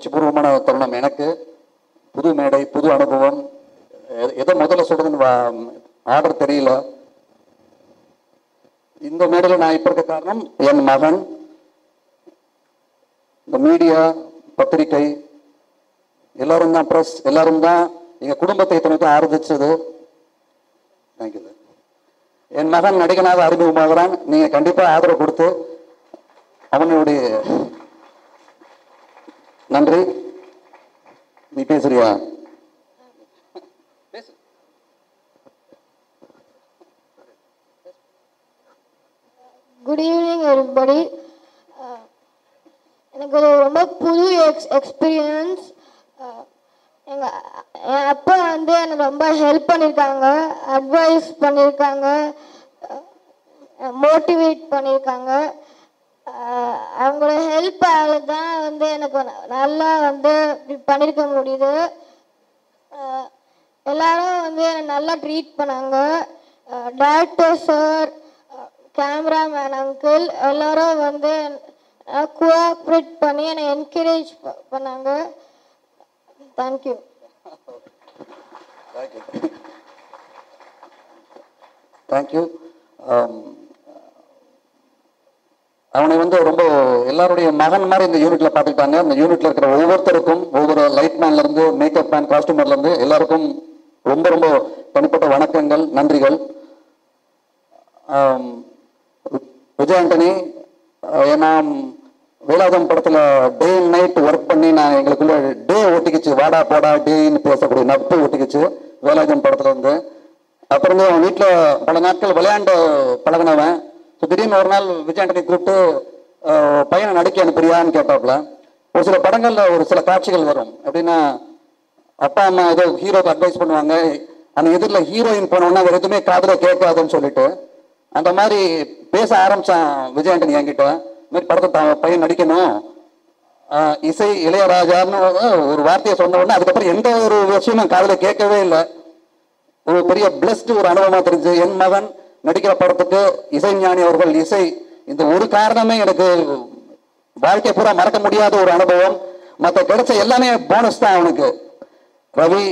உணர்ச்சிபூர்வமான தருணம் எனக்கு. புது மேடை, புது அனுபவம். எதை முதல்ல சொல்றதுன்னு ஆர்டர் தெரியல. இந்த மேடையில் நான் இப்ப இருக்க காரணம் என் மகன், இந்த மீடியா, பத்திரிகை எல்லாரும் தான், பிரஸ் எல்லாரும் தான் எங்க குடும்பத்தை இத்தனைக்கும் ஆரம்பிச்சது. தேங்க்யூ. என் மகன் நடிகனாக அறிமுகமாகிறான். நீங்க கண்டிப்பா ஆதரவு கொடுத்து அவனுடைய நன்றி. நீ பேசுறியா? Good evening everybody. எனக்கு ரொம்ப புது எக்ஸ்பீரியன்ஸ். என் அப்பா எனக்கு ரொம்ப ஹெல்ப் பண்ணியிருக்காங்க, அட்வைஸ் பண்ணியிருக்காங்க, மோட்டிவேட் பண்ணியிருக்காங்க. அவங்களோட ஹெல்ப்பால தான் எனக்கு நல்லா இப்படி பண்ணியிருக்க முடியுது. எல்லாரும் என்னை நல்லா ட்ரீட் பண்ணாங்க. டைரக்டர் சார், கேமராமேன் அங்கிள் எல்லாரும் கோஆப்ரேட் பண்ணி என்னை என்கரேஜ் பண்ணாங்க. தேங்க்யூ. தேங்க்யூ. அவனை ரொம்ப எல்லாருடைய மகன் மாதிரி இந்த யூனிட்ல பார்த்துக்கிட்டாங்க. இந்த யூனிட்ல இருக்கிற ஒவ்வொருத்தருக்கும், ஒவ்வொரு லைட் மேன்ல இருந்து மேக்கப் மேன், காஸ்டியூமர்ல இருந்து எல்லாருக்கும் ரொம்ப ரொம்ப தனிப்பட்ட வணக்கங்கள், நன்றிகள். விஜய் ஆண்டனி, நான் வேலாயுதம் படத்துல டே அண்ட் நைட் ஒர்க் பண்ணி நான் எங்களுக்குள்ள டே ஒட்டிக்கிச்சு, வாடா போடா டேன்னு பேசக்கூடிய நட்பு ஒட்டிக்கிச்சு வேலாயுதம் படத்துல இருந்து. அப்புறம் அவன் வீட்டுல பல நாட்கள் விளையாண்டு பழகினவன். திடீர்னு ஒரு நாள் விஜய் ஆண்டனி கூப்பிட்டு பையனை நடிக்க அனுப்புறியான்னு கேட்டாப்புல. ஒரு சில படங்கள்ல ஒரு சில காட்சிகள் வரும். எப்படின்னா, அப்பா அம்மா ஏதோ ஹீரோக்கு அட்வைஸ் பண்ணுவாங்க, அந்த எதிரில் ஹீரோயின் போனோம்னா வேற எதுவுமே காதுல கேட்காதுன்னு சொல்லிட்டு அந்த மாதிரி பேச ஆரம்பிச்சான் விஜய் ஆண்டனி என்கிட்ட. இந்த மாதிரி படத்தை பையன் நடிக்கணும், இசை இளையராஜான்னு ஒரு வார்த்தையை சொன்ன உடனே அதுக்கப்புறம் எந்த ஒரு விஷயமும் காதுல கேட்கவே இல்லை. ஒரு பெரிய பிளஸ்டு ஒரு அனுபவமா தெரிஞ்சு, என் மகன் நடிக்கிற படத்துக்கு இசைஞானி அவர்கள் இசை, இந்த ஒரு காரணமே எனக்கு வாழ்க்கை பூரா மறக்க முடியாத ஒரு அனுபவம். மற்ற கிடைச்ச எல்லாமே போனஸ் தான் அவனுக்கு. ரவி,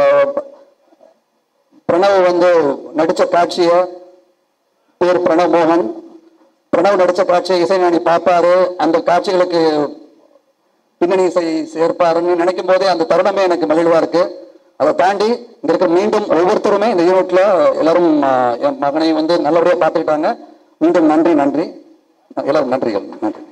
பிரணவ் நடிச்ச காட்சிய பேர் பிரணவ் மோகன். பிரணவ் நடிச்ச காட்சியை இசைஞானி பார்ப்பாரு, அந்த காட்சிகளுக்கு பின்னணி இசை சேர்ப்பாருன்னு நினைக்கும் போதே அந்த தருணமே எனக்கு மகிழ்வா இருக்கு. அதை தாண்டி இங்க இருக்க மீண்டும் ஒவ்வொருத்தருமே இந்த யூனிட்ல எல்லாரும் என் மகனை நல்லபடியா பார்த்துக்கிட்டாங்க. மீண்டும் நன்றி. எல்லாரும் நன்றிகள். நன்றி.